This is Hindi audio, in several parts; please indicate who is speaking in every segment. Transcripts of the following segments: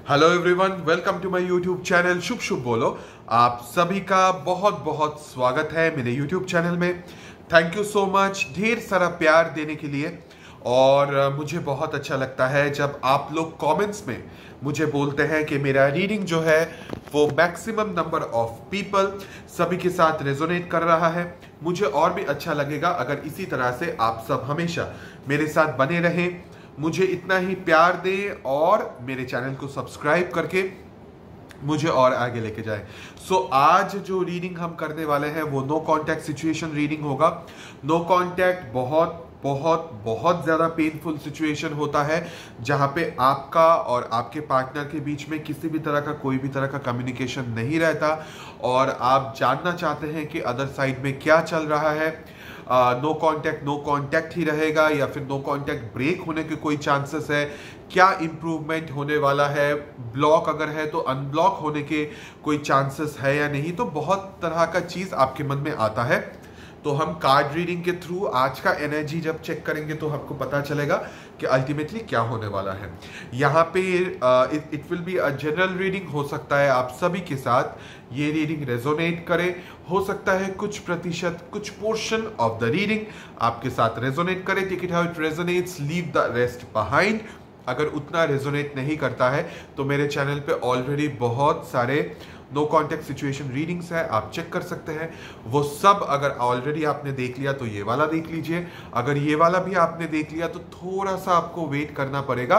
Speaker 1: Hello everyone, welcome to my YouTube channel शुभ शुभ बोलो। आप सभी का बहुत बहुत स्वागत है मेरे यूट्यूब चैनल में। थैंक यू सो मच ढेर सारा प्यार देने के लिए। और मुझे बहुत अच्छा लगता है जब आप लोग कमेंट्स में मुझे बोलते हैं कि मेरा रीडिंग जो है वो मैक्सिमम नंबर ऑफ पीपल सभी के साथ रेजोनेट कर रहा है। मुझे और भी अच्छा लगेगा अगर इसी तरह से आप सब हमेशा मेरे साथ बने रहें, मुझे इतना ही प्यार दें और मेरे चैनल को सब्सक्राइब करके मुझे और आगे लेके जाए। सो आज जो रीडिंग हम करने वाले हैं वो नो कांटेक्ट सिचुएशन रीडिंग होगा। नो कांटेक्ट बहुत बहुत बहुत ज़्यादा पेनफुल सिचुएशन होता है जहाँ पे आपका और आपके पार्टनर के बीच में किसी भी तरह का कोई भी तरह का कम्युनिकेशन नहीं रहता और आप जानना चाहते हैं कि अदर साइड में क्या चल रहा है। नो कांटेक्ट ही रहेगा या फिर नो कांटेक्ट ब्रेक होने के कोई चांसेस है, क्या इम्प्रूवमेंट होने वाला है, ब्लॉक अगर है तो अनब्लॉक होने के कोई चांसेस है या नहीं। तो बहुत तरह का चीज़ आपके मन में आता है। तो हम कार्ड रीडिंग के थ्रू आज का एनर्जी जब चेक करेंगे तो हमको पता चलेगा कि अल्टीमेटली क्या होने वाला है। यहाँ पे it will be a general reading. हो सकता है आप सभी के साथ ये रीडिंग रेजोनेट करे, हो सकता है कुछ प्रतिशत कुछ पोर्शन ऑफ द रीडिंग आपके साथ रेजोनेट करे। Take it how it resonates, leave the rest behind. अगर उतना रेजोनेट नहीं करता है तो मेरे चैनल पे ऑलरेडी बहुत सारे नो कांटेक्ट सिचुएशन रीडिंग्स है, आप चेक कर सकते हैं। वो सब अगर ऑलरेडी आपने देख लिया तो ये वाला देख लीजिए। अगर ये वाला भी आपने देख लिया तो थोड़ा सा आपको वेट करना पड़ेगा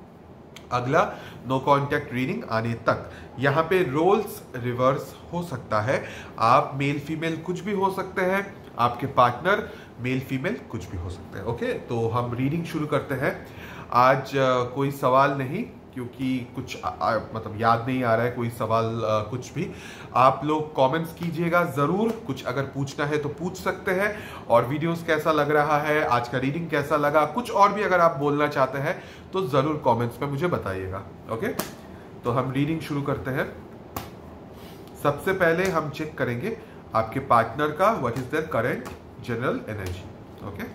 Speaker 1: अगला नो कांटेक्ट रीडिंग आने तक। यहाँ पे रोल्स रिवर्स हो सकता है, आप मेल फीमेल कुछ भी हो सकते हैं, आपके पार्टनर मेल फीमेल कुछ भी हो सकते हैं। ओके, तो हम रीडिंग शुरू करते हैं। आज कोई सवाल नहीं, क्योंकि कुछ मतलब याद नहीं आ रहा है कोई सवाल कुछ भी। आप लोग कमेंट्स कीजिएगा ज़रूर, कुछ अगर पूछना है तो पूछ सकते हैं। और वीडियोस कैसा लग रहा है, आज का रीडिंग कैसा लगा, कुछ और भी अगर आप बोलना चाहते हैं तो ज़रूर कमेंट्स में मुझे बताइएगा। ओके, तो हम रीडिंग शुरू करते हैं। सबसे पहले हम चेक करेंगे आपके पार्टनर का what is their current general energy. Okay,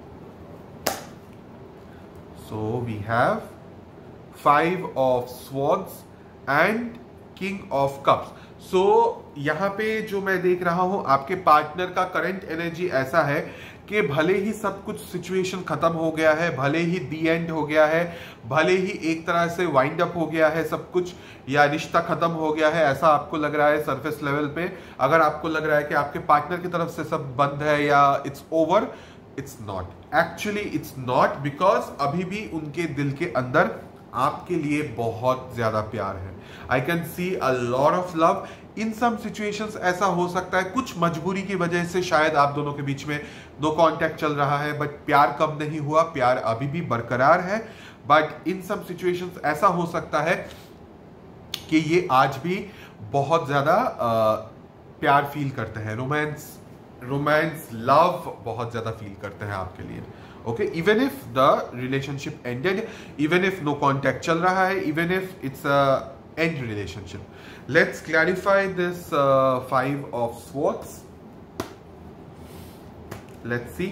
Speaker 1: so we have 5 of swords and king of cups। So यहाँ पे जो मैं देख रहा हूं आपके पार्टनर का करंट एनर्जी ऐसा है कि भले ही सब कुछ सिचुएशन खत्म हो गया है, भले ही दी एंड हो गया है, भले ही एक तरह से वाइंड अप हो गया है सब कुछ, या रिश्ता खत्म हो गया है, ऐसा आपको लग रहा है सरफेस लेवल पे। अगर आपको लग रहा है कि आपके पार्टनर की तरफ से सब बंद है या it's over, it's not. Actually it's not, because अभी भी उनके दिल के अंदर आपके लिए बहुत ज्यादा प्यार है। I can see a lot of love. In some situations ऐसा हो सकता है कुछ मजबूरी की वजह से शायद आप दोनों के बीच में नो कांटेक्ट चल रहा है, बट प्यार कम नहीं हुआ, प्यार अभी भी बरकरार है। बट इन सम सिचुएशंस ऐसा हो सकता है कि ये आज भी बहुत ज्यादा प्यार फील करते हैं, रोमांस लव बहुत ज्यादा फील करते हैं आपके लिए। Okay, even if the relationship ended, even if no contact चल रहा है, even if it's a end relationship. Let's clarify this 5 of swords. Let's see.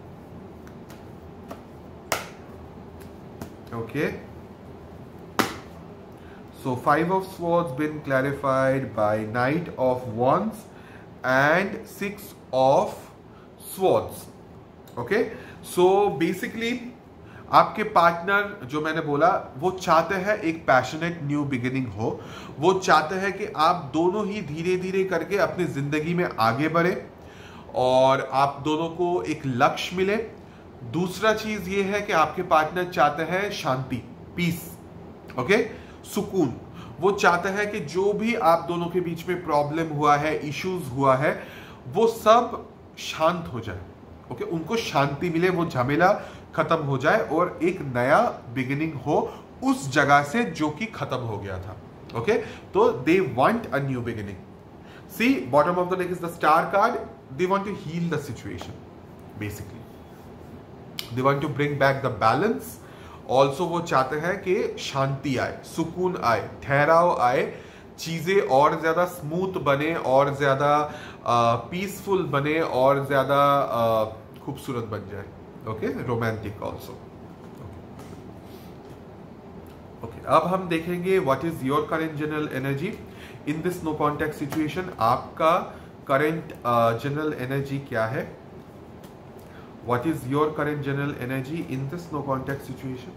Speaker 1: Okay. So 5 of swords been clarified by Knight of Wands and 6 of swords. Okay. So basically आपके पार्टनर जो मैंने बोला वो चाहते हैं एक पैशनेट न्यू बिगिनिंग हो। वो चाहते हैं कि आप दोनों ही धीरे धीरे करके अपनी जिंदगी में आगे बढ़े और आप दोनों को एक लक्ष्य मिले। दूसरा चीज ये है कि आपके पार्टनर चाहते हैं शांति, पीस, ओके, सुकून। वो चाहते हैं कि जो भी आप दोनों के बीच में प्रॉब्लम हुआ है, इश्यूज हुआ है, वो सब शांत हो जाए। ओके, उनको शांति मिले, वो झमेला खत्म हो जाए और एक नया बिगिनिंग हो उस जगह से जो कि खत्म हो गया था। ओके, तो they want a new beginning. See, bottom of the deck is the star card. They want to heal the situation, basically they want to bring back the balance. Also वो चाहते हैं कि शांति आए, सुकून आए, ठहराव आए, चीजें और ज्यादा स्मूथ बने और ज्यादा पीसफुल बने और ज्यादा खूबसूरत बन जाए। Okay, romantic also. ओके, अब हम देखेंगे what is your current general energy in this no contact situation. आपका करंट जनरल एनर्जी क्या है? What is your current general energy in this no contact situation?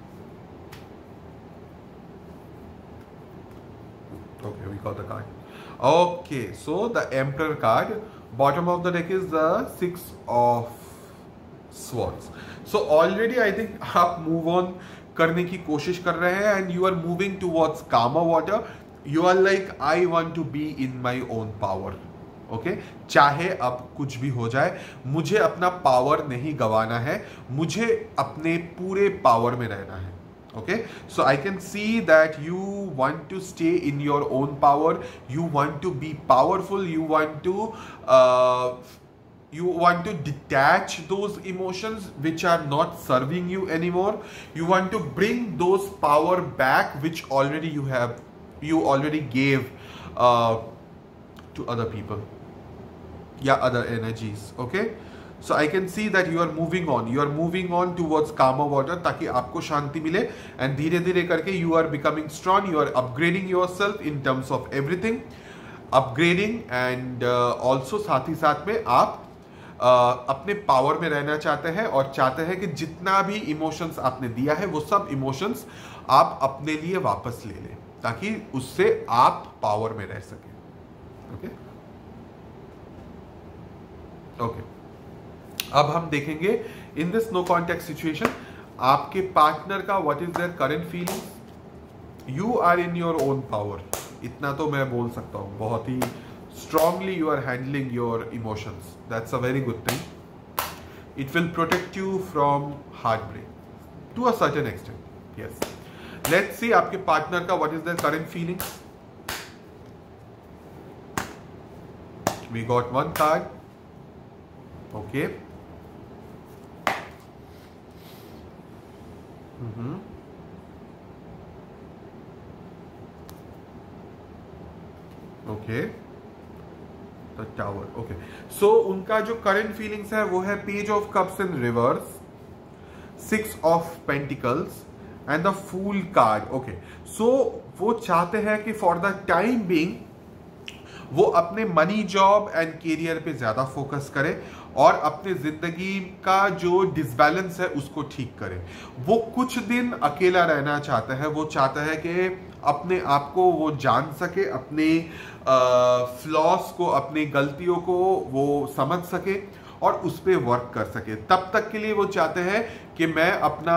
Speaker 1: Okay, we got the card. Okay, so the Emperor card, bottom of the deck is the Six of Swords. So already I think आप move on करने की कोशिश कर रहे हैं and you are moving towards calmer water. You are like, I want to be in my own power. Okay चाहे अब कुछ भी हो जाए, मुझे अपना पावर नहीं गंवाना है, मुझे अपने पूरे पावर में रहना है। Okay, so I can see that you want to stay in your own power, you want to be powerful, you want to detach those emotions which are not serving you anymore. You want to bring those power back which you already gave to other people, other energies. Okay, so I can see that you are moving on towards calmer water ताकि आपको शांति मिले, and धीरे धीरे करके you are becoming strong, you are upgrading yourself in terms of everything, upgrading and also साथ ही साथ में आप अपने पावर में रहना चाहते हैं और चाहते हैं कि जितना भी इमोशंस आपने दिया है वो सब इमोशंस आप अपने लिए वापस ले लें ताकि उससे आप पावर में रह सकें। ओके ओके, अब हम देखेंगे in this no contact situation आपके पार्टनर का what is their current feelings. You are in your own power, इतना तो मैं बोल सकता हूं, बहुत ही strongly you are handling your emotions, that's a very good thing. It will protect you from heart break to a certain extent. Yes, let's see आपके पार्टनर का what is their current feelings. We got one card. Okay, okay, the tower. Okay, so उनका जो करंट फीलिंग्स है वो है page of cups in reverse, six of pentacles and the fool card. Okay, so वो चाहते हैं कि फॉर द टाइम बीइंग वो अपने मनी, जॉब एंड करियर पे ज्यादा फोकस करे और अपने जिंदगी का जो डिसबैलेंस है उसको ठीक करे। वो कुछ दिन अकेला रहना चाहता है, वो चाहता है कि अपने आप को वो जान सके, अपने फ्लॉस को, अपनी गलतियों को वो समझ सके और उस पर वर्क कर सके। तब तक के लिए वो चाहते हैं कि मैं अपना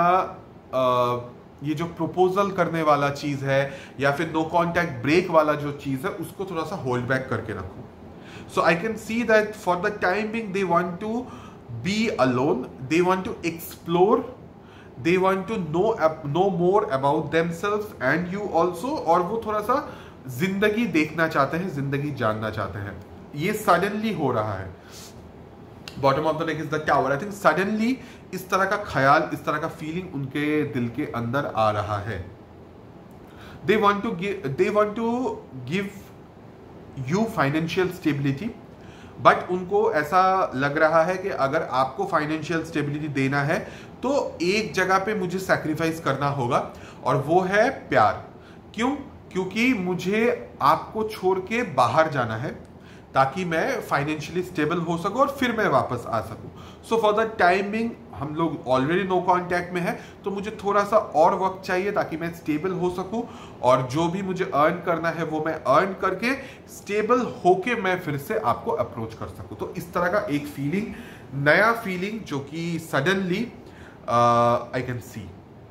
Speaker 1: ये जो प्रपोजल करने वाला चीज है या फिर नो कॉन्टैक्ट ब्रेक वाला जो चीज है उसको थोड़ा सा होल्ड बैक करके रखूं। So I can see that for the time being they want to be alone, they want to explore, they want to know more about themselves and you also, और वो थोड़ा सा जिंदगी देखना चाहते हैं, जिंदगी जानना चाहते हैं। ये सडनली हो रहा है। Bottom of the deck is the tower. I think suddenly इस तरह का ख्याल, इस तरह का फीलिंग उनके दिल के अंदर आ रहा है। they want to give you financial stability, but उनको ऐसा लग रहा है कि अगर आपको फाइनेंशियल स्टेबिलिटी देना है तो एक जगह पे मुझे सैक्रिफाइस करना होगा और वो है प्यार। क्यों? क्योंकि मुझे आपको छोड़ के बाहर जाना है ताकि मैं फाइनेंशियली स्टेबल हो सकूं और फिर मैं वापस आ सकूं। सो फॉर द टाइमिंग हम लोग ऑलरेडी नो कॉन्टैक्ट में है तो मुझे थोड़ा सा और वक्त चाहिए ताकि मैं स्टेबल हो सकूं और जो भी मुझे अर्न करना है वो मैं अर्न करके स्टेबल होके मैं फिर से आपको अप्रोच कर सकूं। तो इस तरह का एक फीलिंग, नया फीलिंग जो कि suddenly I can see.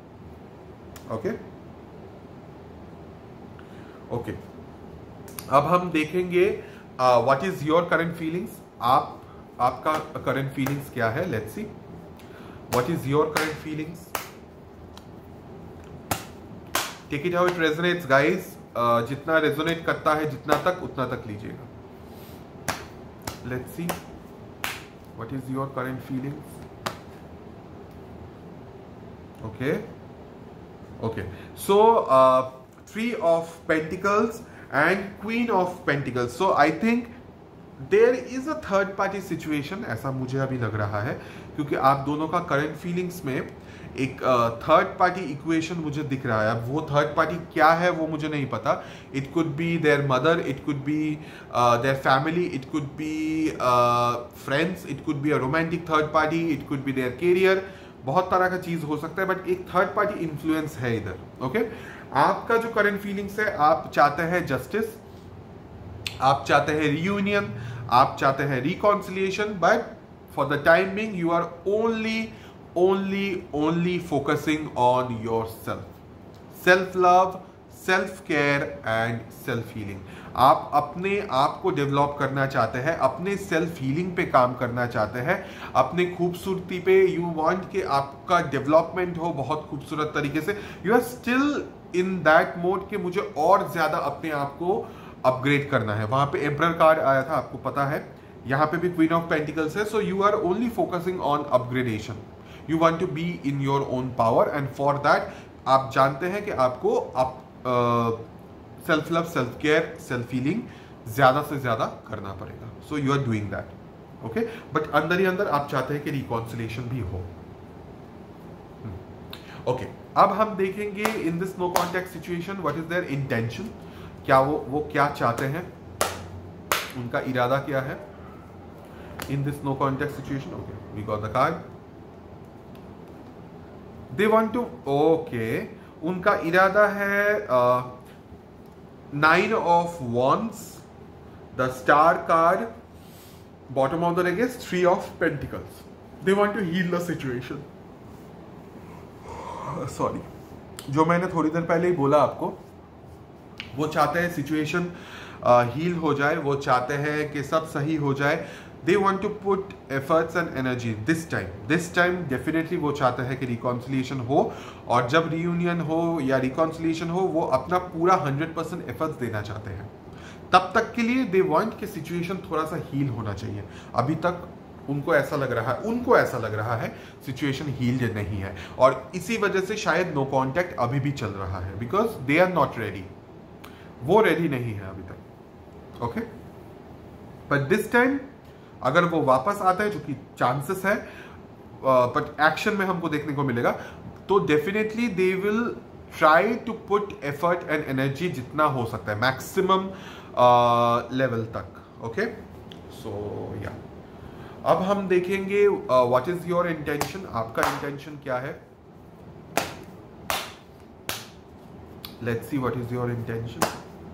Speaker 1: Okay okay, अब हम देखेंगे what is your current feelings. आपका करंट फीलिंग्स क्या है? Let's see what is your current feelings. Take it how it resonates guys, जितना रेजोनेट करता है जितना तक उतना तक लीजिएगा। Let's see what is your current feelings. Okay okay, so three of pentacles and Queen of Pentacles. So I think there is a third party situation, ऐसा मुझे अभी लग रहा है क्योंकि आप दोनों का करंट फीलिंग्स में एक थर्ड पार्टी इक्वेशन मुझे दिख रहा है। अब वो थर्ड पार्टी क्या है वो मुझे नहीं पता। It could be their mother, it could be their family, it could be friends, it could be a romantic third party, it could be their career, बहुत तरह का चीज हो सकता है, बट एक थर्ड पार्टी इन्फ्लुएंस है इधर। ओके, आपका जो करंट फीलिंग्स है, आप चाहते हैं जस्टिस, आप चाहते हैं रियूनियन, आप चाहते हैं reconciliation, but for the time being you are only focusing on yourself, self love, self care and self healing। आप अपने आप को डेवलप करना चाहते हैं, अपने सेल्फ हीलिंग पे काम करना चाहते हैं, अपने खूबसूरती पे यू वांट कि आपका डेवलपमेंट हो बहुत खूबसूरत तरीके से। You are still in that mode कि मुझे और ज्यादा अपने आप को अपग्रेड करना है। वहां पे एम्परर कार्ड आया था, आपको पता है, यहाँ पे भी क्वीन ऑफ पेंटिकल्स है। So you are only focusing on upgradation, you want to be in your own power, and for that आप जानते हैं कि आपको self love, self care, self healing ज्यादा से ज्यादा करना पड़ेगा। So you are doing that, okay. But अंदर ही अंदर आप चाहते हैं कि रिकॉन्सिलेशन भी हो। ओके, अब हम देखेंगे in this no contact situation what is their intention, क्या वो क्या चाहते हैं, उनका इरादा क्या है in this no contact situation. Okay, we got the card, they want to, okay, उनका इरादा है 9 of Wands, the star card, bottom of the deck is 3 of Pentacles. They want to heal the situation. Sorry, जो मैंने थोड़ी देर पहले ही बोला आपको, वो चाहते हैं सिचुएशन हील हो जाए, वो चाहते हैं कि सब सही हो जाए। They want to put efforts and energy this time definitely वो चाहते हैं कि reconciliation हो, और जब reunion हो या reconciliation हो वो अपना पूरा 100% efforts देना चाहते हैं। तब तक के लिए they want कि situation थोड़ा सा heal होना चाहिए। अभी तक उनको ऐसा लग रहा है situation healed नहीं है, और इसी वजह से शायद no contact अभी भी चल रहा है, because they are not ready, वो ready नहीं है अभी तक। ओके, but this time अगर वो वापस आता है, जो कि चांसेस है, बट एक्शन में हमको देखने को मिलेगा, तो definitely they will try to put effort and energy जितना हो सकता है, मैक्सिमम लेवल तक। ओके, सो या अब हम देखेंगे व्हाट इज योर इंटेंशन, आपका इंटेंशन क्या है। Let's see what is your intention.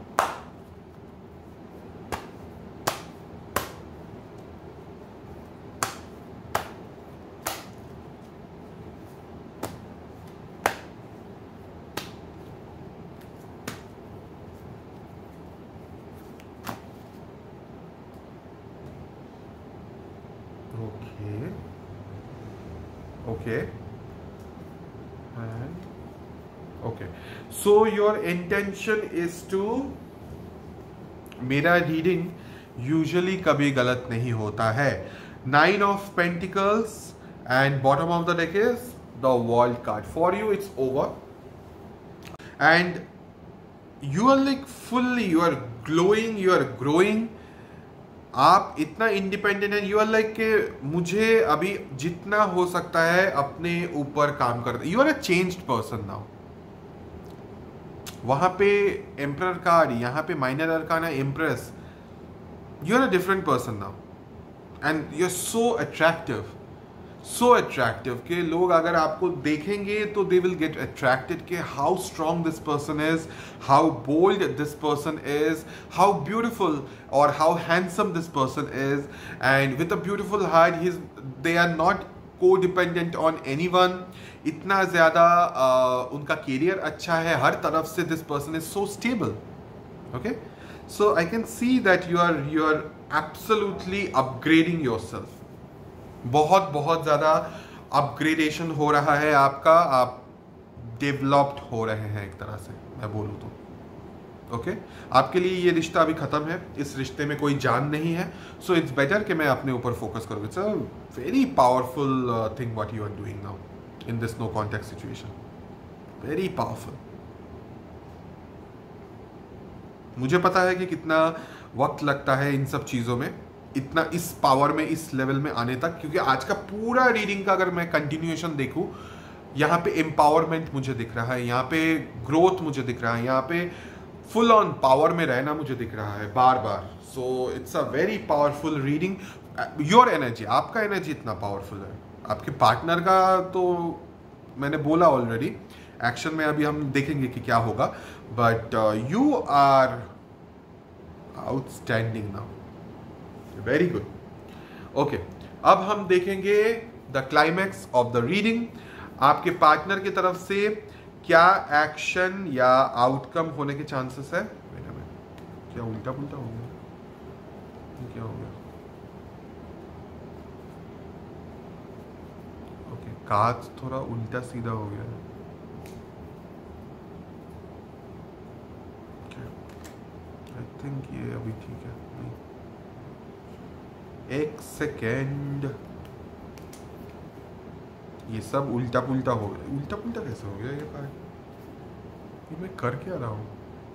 Speaker 1: Okay, and okay, so your intention is to, मेरा रीडिंग यूजुअली कभी गलत नहीं होता है। 9 of Pentacles and bottom of the deck is the World card. For you it's over and you are like fully, you are glowing, you are growing, आप इतना इंडिपेंडेंट है, यू आर लाइक के मुझे अभी जितना हो सकता है अपने ऊपर काम कर, you are a changed person now. वहां पे एम्परर कार्ड, यहाँ पे minor arcana empress, you are a different person now and you are so attractive कि लोग अगर आपको देखेंगे तो दे विल गेट अट्रैक्टेड कि how strong this person is, how bold this person is, how beautiful और how handsome this person is, and with a beautiful heart they are not codependent on anyone. इतना ज्यादा उनका कैरियर अच्छा है, हर तरफ से this person is so stable. Okay, so I can see that you are absolutely upgrading yourself. बहुत ज़्यादा अपग्रेडेशन हो रहा है आपका, आप डेवलप्ड हो रहे हैं एक तरह से मैं बोलूँ तो। ओके, आपके लिए ये रिश्ता अभी ख़त्म है, इस रिश्ते में कोई जान नहीं है, सो इट्स बेटर कि मैं अपने ऊपर फोकस करूँ। It's a very powerful thing what you are doing now in this no contact situation, very powerful. मुझे पता है कि कितना वक्त लगता है इन सब चीज़ों में, इतना इस पावर में, इस लेवल में आने तक, क्योंकि आज का पूरा रीडिंग का अगर मैं कंटिन्यूएशन देखूं यहाँ पे एम्पावरमेंट मुझे दिख रहा है, यहाँ पे ग्रोथ मुझे दिख रहा है, यहाँ पे फुल ऑन पावर में रहना मुझे दिख रहा है बार बार. So it's a very powerful reading. Your energy, आपका एनर्जी इतना पावरफुल है. आपके पार्टनर का तो मैंने बोला ऑलरेडी, एक्शन में अभी हम देखेंगे कि क्या होगा. But you are outstanding now, very good. Okay, अब हम देखेंगे the climax of the reading. आपके पार्टनर की तरफ से क्या एक्शन या आउटकम होने के चांसेस है. क्या उल्टा पुल्टा हो गया, क्या हो गया. ओके, कांच थोड़ा उल्टा सीधा हो गया. आई थिंक ये अभी ठीक है. नहीं, एक सेकेंड, ये सब उल्टा पुल्टा हो गया. उल्टा पुल्टा कैसे हो गया ये पार्ट, ये मैं कर क्या रहा हूँ.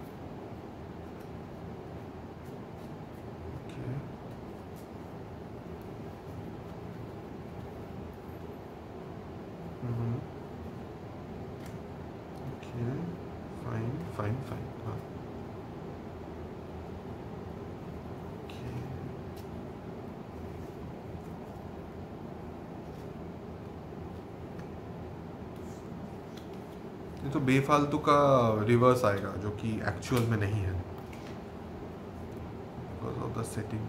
Speaker 1: Fine fine fine. हाँ, ये तो बेफालतू का रिवर्स आएगा जो कि एक्चुअल में नहीं है, because of the setting.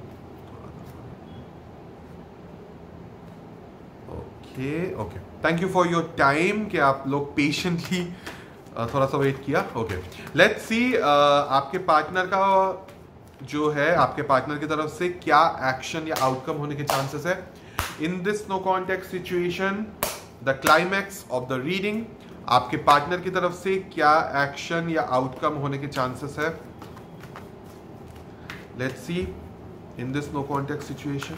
Speaker 1: Okay okay, thank you for your time कि आप लोग पेशेंटली थोड़ा सा वेट किया. ओके, लेट्स सी आपके पार्टनर का जो है, आपके पार्टनर की तरफ से क्या एक्शन या आउटकम होने के चांसेस है in this no context situation. The climax of the reading, आपके पार्टनर की तरफ से क्या एक्शन या आउटकम होने के चांसेस है. Let's see in this no context situation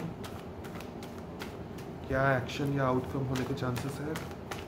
Speaker 1: क्या एक्शन या आउटकम होने के चांसेस है.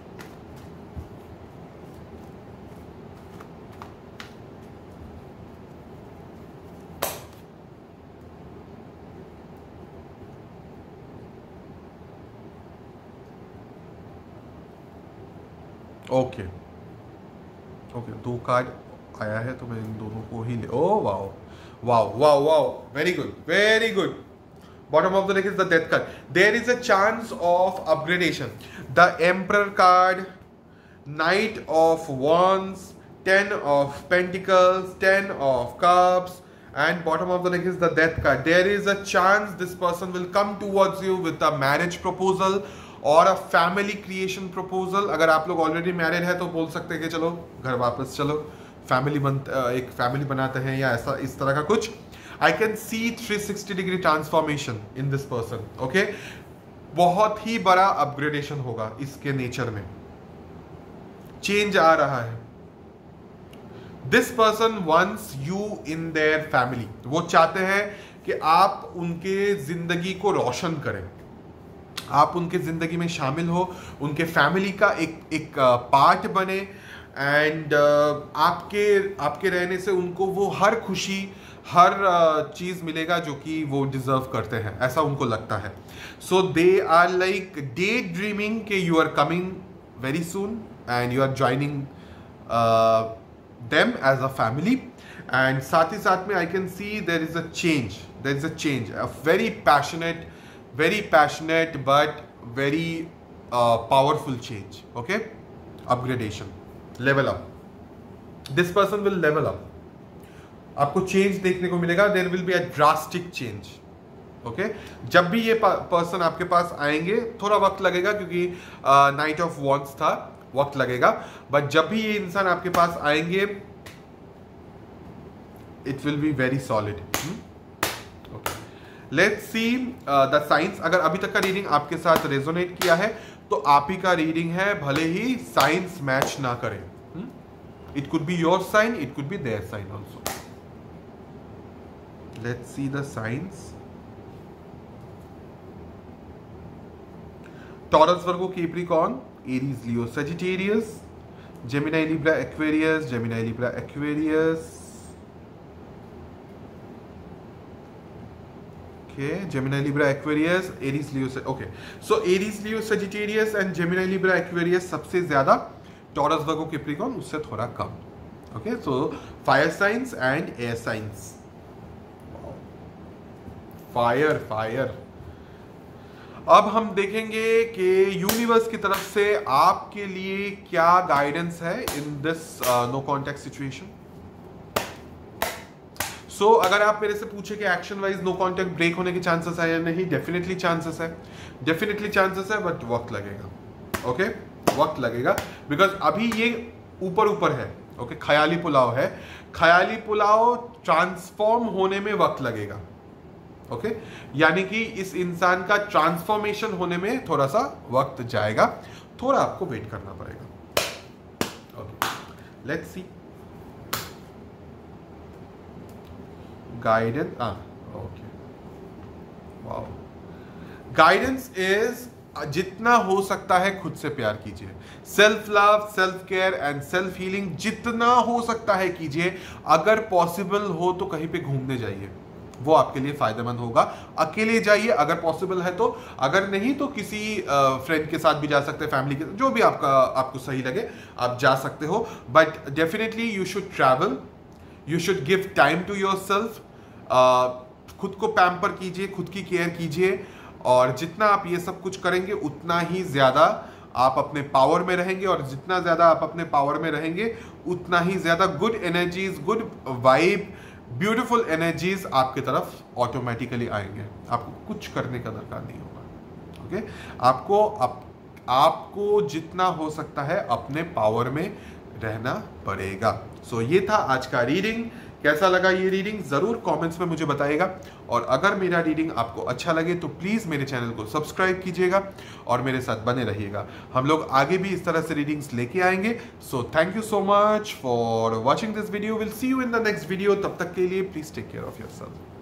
Speaker 1: ओके ओके, 2 कार्ड आया है तो मैं इन दोनों को ही ले. Oh wow wow wow wow, very good very good. Bottom of the deck is the death card. There is a chance of upgradation. The Emperor card, Knight of Wands, 10 of Pentacles, 10 of Cups, and bottom of the deck is the Death card. There is a chance this person will come towards you with a marriage proposal और a family creation proposal. अगर आप लोग ऑलरेडी मैरिड है तो बोल सकते हैं कि चलो घर वापस चलो, एक फैमिली बनाते हैं या ऐसा इस तरह का कुछ. I can see 360 degree transformation in this person. Okay, बहुत ही बड़ा अपग्रेडेशन होगा इसके नेचर में, चेंज आ रहा है. This person once you in their family. वो चाहते हैं कि आप उनके जिंदगी को रोशन करें, आप उनके जिंदगी में शामिल हो, उनके फैमिली का एक पार्ट बने. एंड आपके रहने से उनको वो हर खुशी, हर चीज मिलेगा जो कि वो डिजर्व करते हैं, ऐसा उनको लगता है. So they are like daydreaming के you are coming very soon and you are joining them as a family. And साथ ही साथ में I can see there is a change, a very passionate but very powerful change. Okay, upgradation, level up. This person will level up. आपको चेंज देखने को मिलेगा. There will be a drastic change. Okay, जब भी ये पर्सन आपके पास आएंगे थोड़ा वक्त लगेगा क्योंकि नाइट ऑफ वॉन्ड्स था, वक्त लगेगा. बट जब भी ये इंसान आपके पास आएंगे it will be very solid. Okay, let's see the signs. अगर अभी तक का रीडिंग आपके साथ रेजोनेट किया है तो आप ही का रीडिंग है, भले ही साइंस मैच ना करें. It could be your sign, it could be their sign also. Let's see the signs. Taurus, Virgo, Capricorn, Aries, Leo, Sagittarius, Gemini, Libra, Aquarius, Gemini, Libra, Aquarius. Okay, Gemini, Libra, Aquarius, Aries, Leo, okay. So Aries, Leo, Sagittarius and Gemini, Libra, Aquarius सबसे ज्यादा, Taurus, Virgo, Capricorn उससे थोड़ा कम. Okay, so fire signs and air signs. Fire. अब हम देखेंगे कि यूनिवर्स की तरफ से आपके लिए क्या गाइडेंस है in this no contact situation. So अगर आप मेरे से पूछे कि action wise no contact break होने के चांसेस है या नहीं, डेफिनेटली चांसेस है, बट वक्त लगेगा. ओके, वक्त लगेगा, बिकॉज अभी ये ऊपर है. ओके, ख्याली पुलाव है. ख्याली पुलाव ट्रांसफॉर्म होने में वक्त लगेगा. ओके, यानी कि इस इंसान का ट्रांसफॉर्मेशन होने में थोड़ा सा वक्त जाएगा, थोड़ा आपको वेट करना पड़ेगा. Okay, let's see guidance. Okay, wow. Guidance is जितना हो सकता है खुद से प्यार कीजिए. Self love, self care and self healing जितना हो सकता है कीजिए. अगर पॉसिबल हो तो कहीं पे घूमने जाइए, वो आपके लिए फायदेमंद होगा. अकेले जाइए अगर पॉसिबल है तो, अगर नहीं तो किसी फ्रेंड के साथ भी जा सकते हैं, फैमिली के, जो भी आपको सही लगे आप जा सकते हो. But definitely you should travel, you should give time to yourself. खुद को पैम्पर कीजिए, खुद की केयर कीजिए, और जितना आप ये सब कुछ करेंगे उतना ही ज्यादा आप अपने पावर में रहेंगे, और जितना ज्यादा आप अपने पावर में रहेंगे उतना ही ज्यादा good energies, good vibe, beautiful energies आपकी तरफ ऑटोमेटिकली आएंगे. आपको कुछ करने का दरकार नहीं होगा. ओके, आपको जितना हो सकता है अपने पावर में रहना पड़ेगा. सो ये था आज का रीडिंग. कैसा लगा ये रीडिंग जरूर कमेंट्स में मुझे बताइएगा, और अगर मेरा रीडिंग आपको अच्छा लगे तो प्लीज मेरे चैनल को सब्सक्राइब कीजिएगा और मेरे साथ बने रहिएगा. हम लोग आगे भी इस तरह से रीडिंग्स लेके आएंगे. So thank you so much for watching this video. Will see you in the next video. तब तक के लिए please take care of yourself.